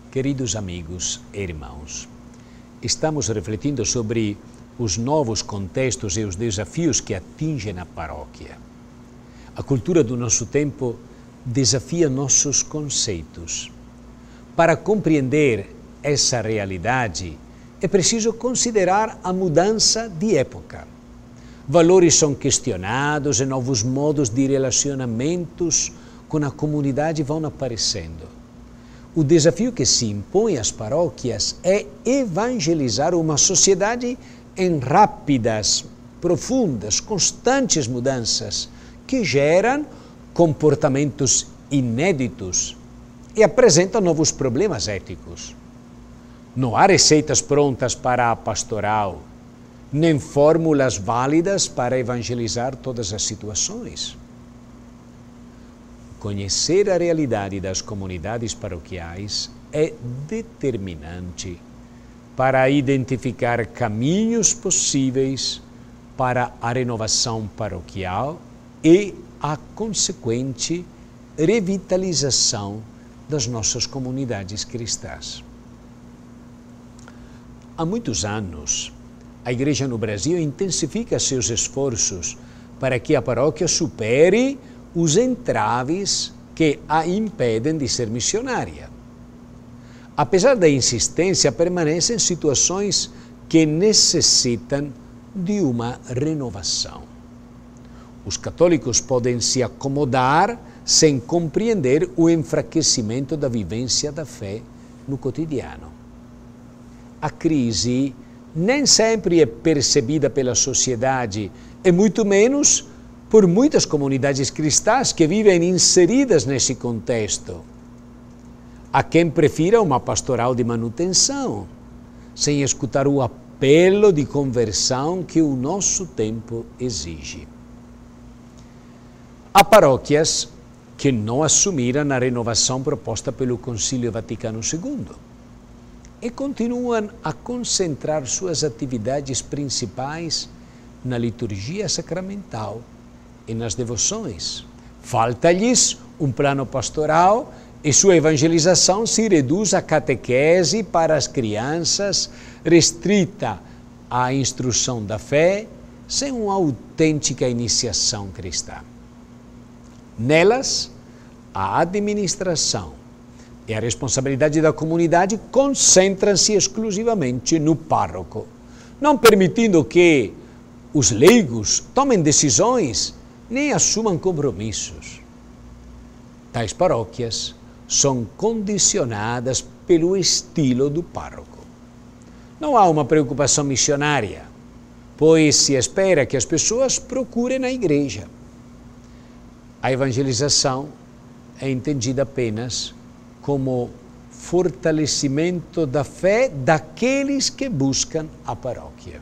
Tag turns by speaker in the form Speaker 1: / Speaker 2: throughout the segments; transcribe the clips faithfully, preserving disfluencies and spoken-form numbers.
Speaker 1: Queridos amigos e irmãos, estamos refletindo sobre os novos contextos e os desafios que atingem a paróquia. A cultura do nosso tempo desafia nossos conceitos. Para compreender essa realidade, é preciso considerar a mudança de época. Valores são questionados e novos modos de relacionamentos com a comunidade vão aparecendo. O desafio que se impõe às paróquias é evangelizar uma sociedade em rápidas, profundas, constantes mudanças que geram comportamentos inéditos e apresentam novos problemas éticos. Não há receitas prontas para a pastoral, nem fórmulas válidas para evangelizar todas as situações. Conhecer a realidade das comunidades paroquiais é determinante para identificar caminhos possíveis para a renovação paroquial e a consequente revitalização das nossas comunidades cristãs. Há muitos anos, a Igreja no Brasil intensifica seus esforços para que a paróquia supere os entraves que a impedem de ser missionária. Apesar da insistência, permanecem situações que necessitam de uma renovação. Os católicos podem se acomodar sem compreender o enfraquecimento da vivência da fé no cotidiano. A crise nem sempre é percebida pela sociedade, e muito menos por muitas comunidades cristãs que vivem inseridas nesse contexto. Há quem prefira uma pastoral de manutenção, sem escutar o apelo de conversão que o nosso tempo exige. Há paróquias que não assumiram a renovação proposta pelo Concílio Vaticano segundo e continuam a concentrar suas atividades principais na liturgia sacramental e nas devoções. Falta-lhes um plano pastoral e sua evangelização se reduz à catequese para as crianças, restrita à instrução da fé, sem uma autêntica iniciação cristã. Nelas, a administração e a responsabilidade da comunidade concentram-se exclusivamente no pároco, não permitindo que os leigos tomem decisões nem assumam compromissos. Tais paróquias são condicionadas pelo estilo do pároco. Não há uma preocupação missionária, pois se espera que as pessoas procurem a igreja. A evangelização é entendida apenas como fortalecimento da fé daqueles que buscam a paróquia.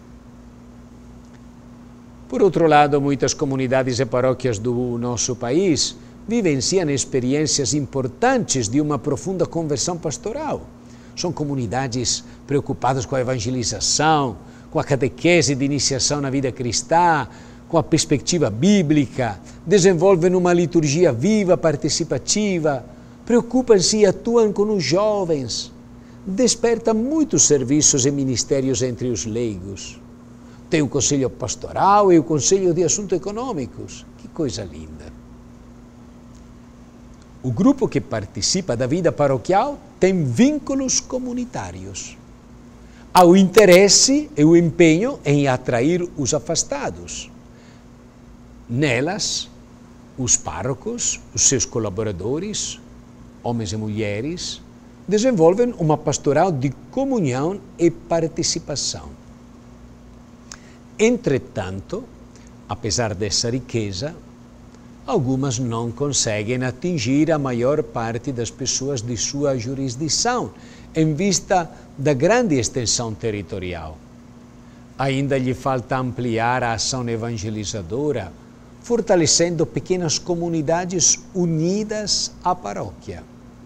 Speaker 1: Por outro lado, muitas comunidades e paróquias do nosso país vivenciam experiências importantes de uma profunda conversão pastoral. São comunidades preocupadas com a evangelização, com a catequese de iniciação na vida cristã, com a perspectiva bíblica, desenvolvem uma liturgia viva, participativa, preocupam-se e atuam com os jovens, despertam muitos serviços e ministérios entre os leigos. Tem o Conselho Pastoral e o Conselho de Assuntos Econômicos. Que coisa linda! O grupo que participa da vida paroquial tem vínculos comunitários. Há o interesse e o empenho em atrair os afastados. Nelas, os párocos, os seus colaboradores, homens e mulheres, desenvolvem uma pastoral de comunhão e participação. Entretanto, apesar dessa riqueza, algumas não conseguem atingir a maior parte das pessoas de sua jurisdição, em vista da grande extensão territorial. Ainda lhe falta ampliar a ação evangelizadora, fortalecendo pequenas comunidades unidas à paróquia.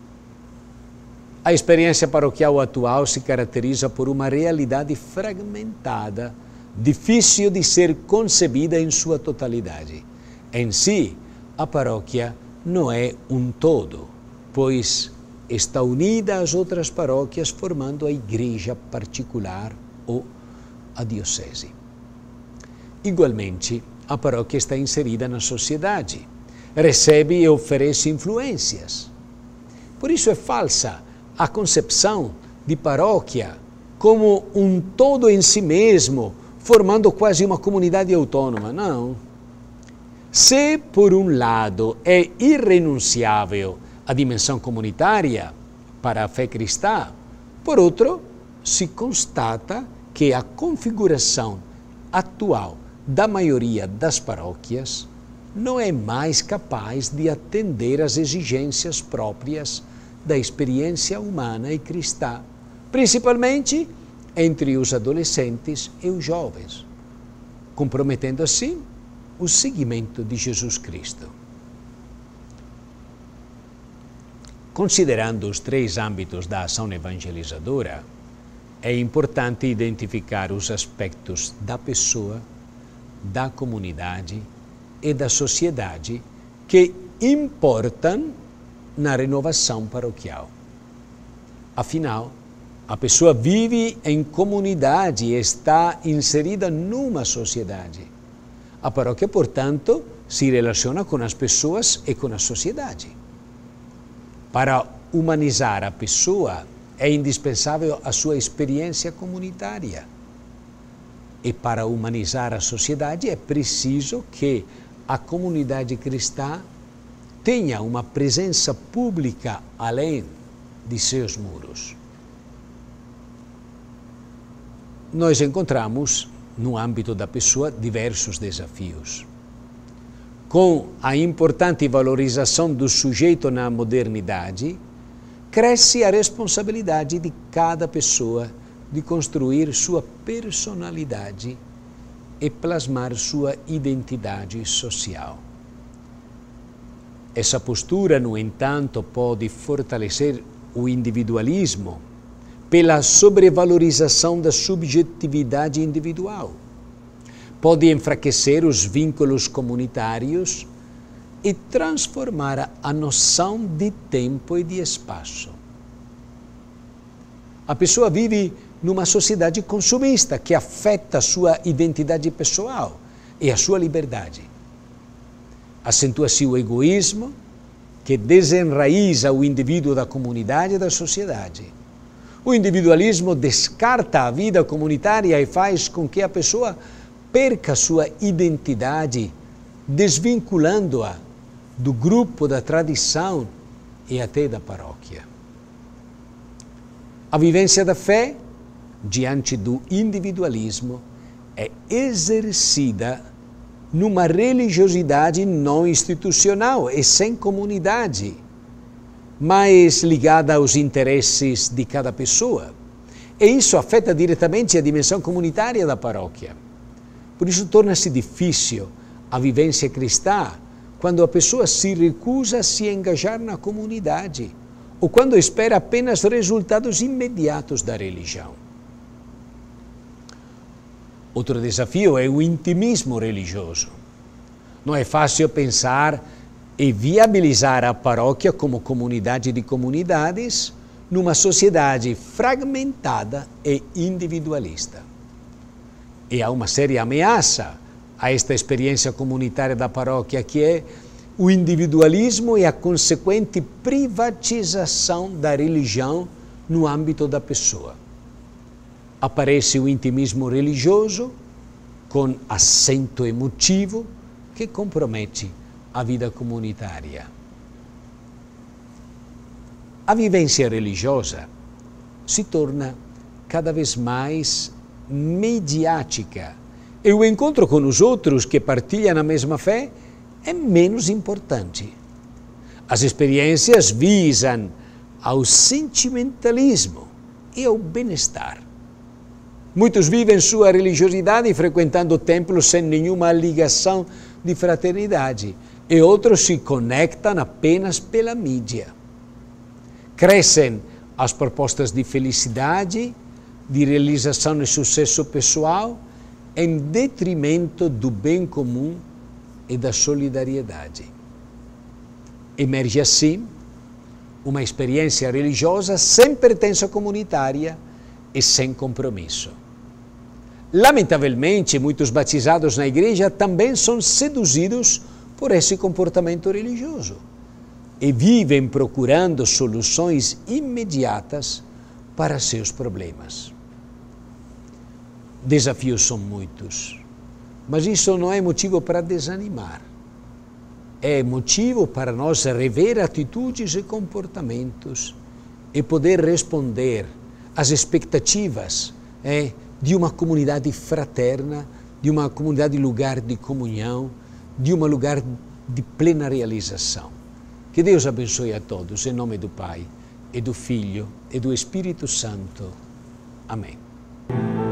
Speaker 1: A experiência paroquial atual se caracteriza por uma realidade fragmentada, difícil de ser concebida em sua totalidade. Em si, a paróquia não é um todo, pois está unida às outras paróquias, formando a igreja particular ou a diocese. Igualmente, a paróquia está inserida na sociedade, recebe e oferece influências. Por isso é falsa a concepção de paróquia como um todo em si mesmo, formando quase uma comunidade autônoma. Não. Se, por um lado, é irrenunciável a dimensão comunitária para a fé cristã, por outro, se constata que a configuração atual da maioria das paróquias não é mais capaz de atender às exigências próprias da experiência humana e cristã, principalmente entre os adolescentes e os jovens, comprometendo assim o seguimento de Jesus Cristo. Considerando os três âmbitos da ação evangelizadora, é importante identificar os aspectos da pessoa, da comunidade e da sociedade que importam na renovação paroquial. Afinal, a pessoa vive em comunidade e está inserida numa sociedade. A paróquia, portanto, se relaciona com as pessoas e com a sociedade. Para humanizar a pessoa, é indispensável a sua experiência comunitária. E para humanizar a sociedade é preciso que a comunidade cristã tenha uma presença pública além de seus muros. Nós encontramos, no âmbito da pessoa, diversos desafios. Com a importante valorização do sujeito na modernidade, cresce a responsabilidade de cada pessoa de construir sua personalidade e plasmar sua identidade social. Essa postura, no entanto, pode fortalecer o individualismo pela sobrevalorização da subjetividade individual. Pode enfraquecer os vínculos comunitários e transformar a noção de tempo e de espaço. A pessoa vive numa sociedade consumista que afeta a sua identidade pessoal e a sua liberdade. Acentua-se o egoísmo, que desenraiza o indivíduo da comunidade e da sociedade. O individualismo descarta a vida comunitária e faz com que a pessoa perca sua identidade, desvinculando-a do grupo, da tradição e até da paróquia. A vivência da fé, diante do individualismo, é exercida numa religiosidade não institucional e sem comunidade, mais ligada aos interesses de cada pessoa. E isso afeta diretamente a dimensão comunitária da paróquia. Por isso torna-se difícil a vivência cristã quando a pessoa se recusa a se engajar na comunidade ou quando espera apenas resultados imediatos da religião. Outro desafio é o intimismo religioso. Não é fácil pensar e viabilizar a paróquia como comunidade de comunidades numa sociedade fragmentada e individualista. E há uma séria ameaça a esta experiência comunitária da paróquia, que é o individualismo e a consequente privatização da religião no âmbito da pessoa. Aparece o intimismo religioso com acento emotivo que compromete a vida comunitária. A vivência religiosa se torna cada vez mais mediática e o encontro com os outros que partilham a mesma fé é menos importante. As experiências visam ao sentimentalismo e ao bem-estar. Muitos vivem sua religiosidade frequentando templos sem nenhuma ligação de fraternidade e outros se conectam apenas pela mídia. Crescem as propostas de felicidade, de realização e sucesso pessoal, em detrimento do bem comum e da solidariedade. Emerge assim uma experiência religiosa sem pertença comunitária e sem compromisso. Lamentavelmente, muitos batizados na igreja também são seduzidos por esse comportamento religioso e vivem procurando soluções imediatas para seus problemas. Desafios são muitos, mas isso não é motivo para desanimar. É motivo para nós rever atitudes e comportamentos e poder responder às expectativas é, de uma comunidade fraterna, de uma comunidade lugar de comunhão, de um lugar de plena realização. Que Deus abençoe a todos, em nome do Pai, e do Filho, e do Espírito Santo. Amém.